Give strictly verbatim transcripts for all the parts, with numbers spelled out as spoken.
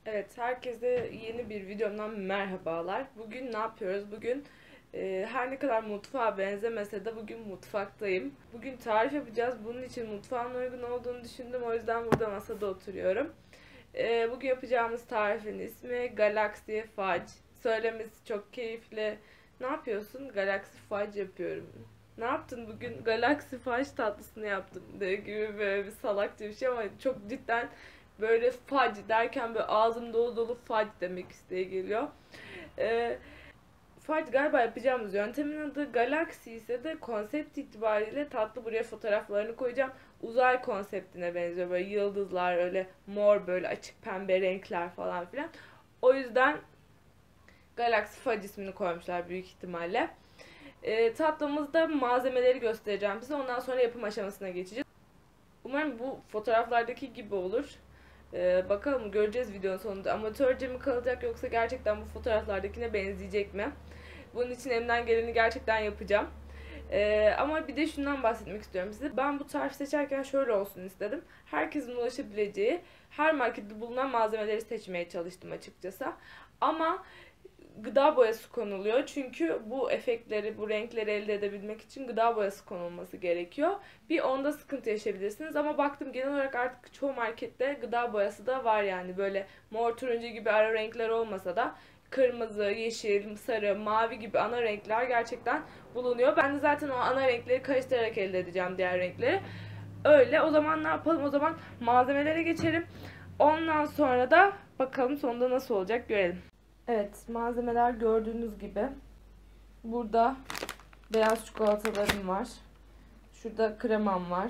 Evet, herkese yeni bir videomdan merhabalar. Bugün ne yapıyoruz? Bugün e, her ne kadar mutfağa benzemese de bugün mutfaktayım. Bugün tarif yapacağız. Bunun için mutfağın uygun olduğunu düşündüm. O yüzden burada masada oturuyorum. E, bugün yapacağımız tarifin ismi Galaxy Fudge. Söylemesi çok keyifli. Ne yapıyorsun? Galaxy Fudge yapıyorum. Ne yaptın bugün? Galaxy Fudge tatlısını yaptım de gibi böyle bir salakça bir şey ama çok cidden böyle fudge derken böyle ağzım dolu dolu fudge demek isteği geliyor. Ee, Fudge galiba yapacağımız yöntemin adı. Galaxy ise de konsept itibariyle tatlı, buraya fotoğraflarını koyacağım. Uzay konseptine benziyor, böyle yıldızlar, öyle mor, böyle açık pembe renkler falan filan. O yüzden Galaxy Fudge ismini koymuşlar büyük ihtimalle. Ee, tatlımızda malzemeleri göstereceğim size. Ondan sonra yapım aşamasına geçeceğiz. Umarım bu fotoğraflardaki gibi olur. Ee, bakalım, göreceğiz videonun sonunda. Amatörce mi kalacak yoksa gerçekten bu fotoğraflardakine benzeyecek mi? Bunun için elimden geleni gerçekten yapacağım. Ee, ama bir de şundan bahsetmek istiyorum size. Ben bu tarifi seçerken şöyle olsun istedim. Herkesin ulaşabileceği, her markette bulunan malzemeleri seçmeye çalıştım açıkçası. Ama gıda boyası konuluyor. Çünkü bu efektleri, bu renkleri elde edebilmek için gıda boyası konulması gerekiyor. Bir onda sıkıntı yaşayabilirsiniz ama baktım genel olarak artık çoğu markette gıda boyası da var yani. Böyle mor, turuncu gibi ara renkler olmasa da kırmızı, yeşil, sarı, mavi gibi ana renkler gerçekten bulunuyor. Ben de zaten o ana renkleri karıştırarak elde edeceğim diğer renkleri. Öyle. O zaman ne yapalım? O zaman malzemelere geçelim. Ondan sonra da bakalım sonunda nasıl olacak görelim. Evet, malzemeler gördüğünüz gibi. Burada beyaz çikolatalarım var. Şurada kremam var.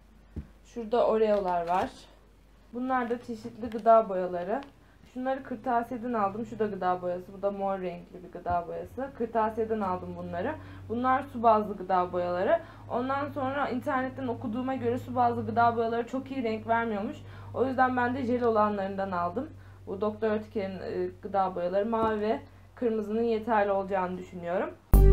Şurada Oreo'lar var. Bunlar da çeşitli gıda boyaları. Şunları kırtasiyeden aldım. Şu da gıda boyası. Bu da mor renkli bir gıda boyası. Kırtasiyeden aldım bunları. Bunlar su bazlı gıda boyaları. Ondan sonra internetten okuduğuma göre su bazlı gıda boyaları çok iyi renk vermiyormuş. O yüzden ben de jel olanlarından aldım. Bu Doktor Oetker'in gıda boyaları, mavi ve kırmızının yeterli olacağını düşünüyorum.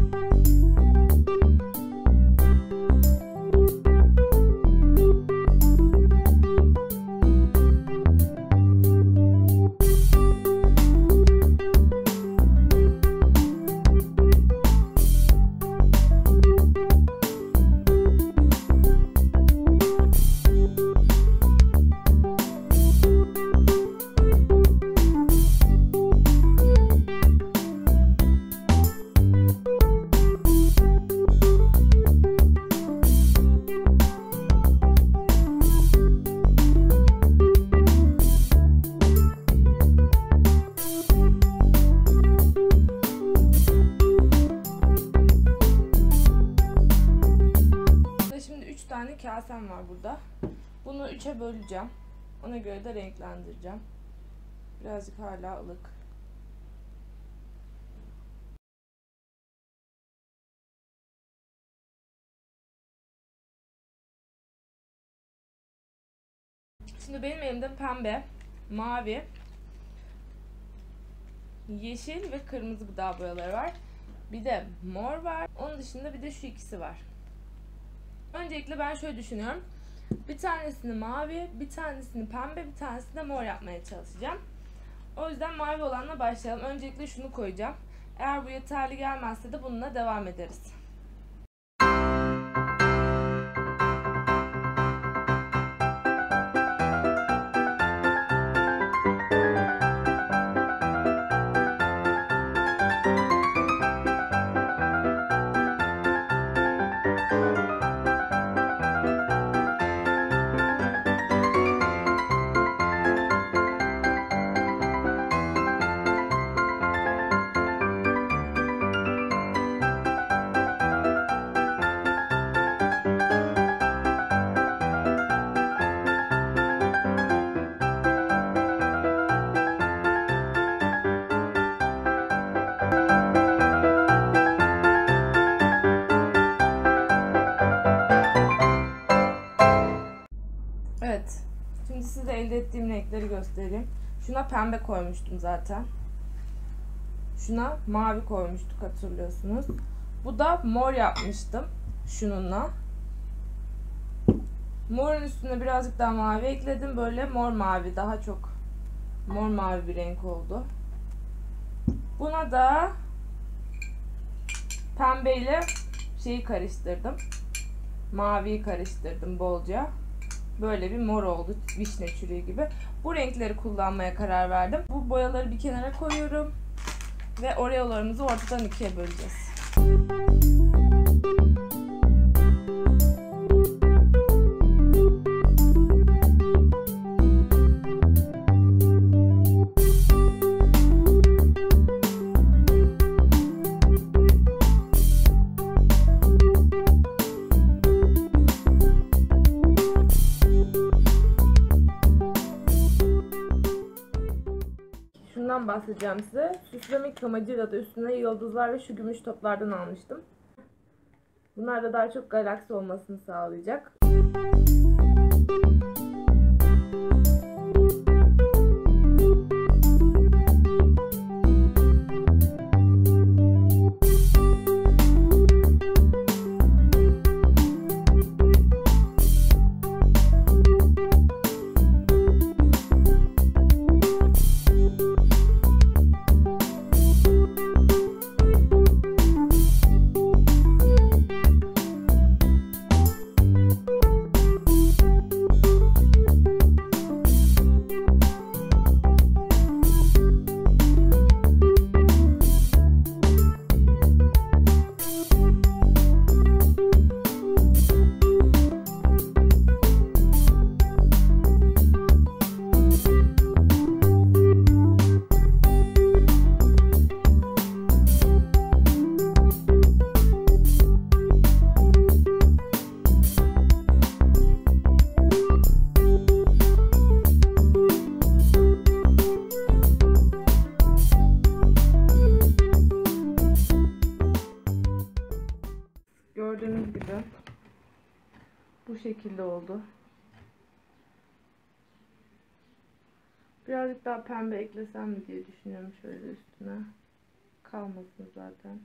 Tane kasem var burada. Bunu üçe böleceğim. Ona göre de renklendireceğim. Birazcık hala ılık. Şimdi benim elimde pembe, mavi, yeşil ve kırmızı gıda boyaları var. Bir de mor var. Onun dışında bir de şu ikisi var. Öncelikle ben şöyle düşünüyorum. Bir tanesini mavi, bir tanesini pembe, bir tanesini de mor yapmaya çalışacağım. O yüzden mavi olanla başlayalım. Öncelikle şunu koyacağım. Eğer bu yeterli gelmezse de bununla devam ederiz. Evet. Şimdi size elde ettiğim renkleri göstereyim. Şuna pembe koymuştum zaten. Şuna mavi koymuştuk, hatırlıyorsunuz. Bu da mor yapmıştım şununla. Morun üstüne birazcık daha mavi ekledim. Böyle mor mavi daha çok Mor mavi bir renk oldu. Buna da pembeyle şeyi karıştırdım. Maviyi karıştırdım bolca. Böyle bir mor oldu. Vişne çürüğü gibi. Bu renkleri kullanmaya karar verdim. Bu boyaları bir kenara koyuyorum. Ve oreolarımızı ortadan ikiye böleceğiz. Şundan bahsedeceğim size. Süslemek amacıyla da üstüne yıldızlar ve şu gümüş toplardan almıştım. Bunlar da daha çok galaksi olmasını sağlayacak. Gördüğünüz gibi bu şekilde oldu. Birazcık daha pembe eklesem mi diye düşünüyorum şöyle üstüne. Kalmasın zaten.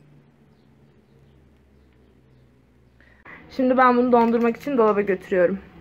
Şimdi ben bunu dondurmak için dolaba götürüyorum.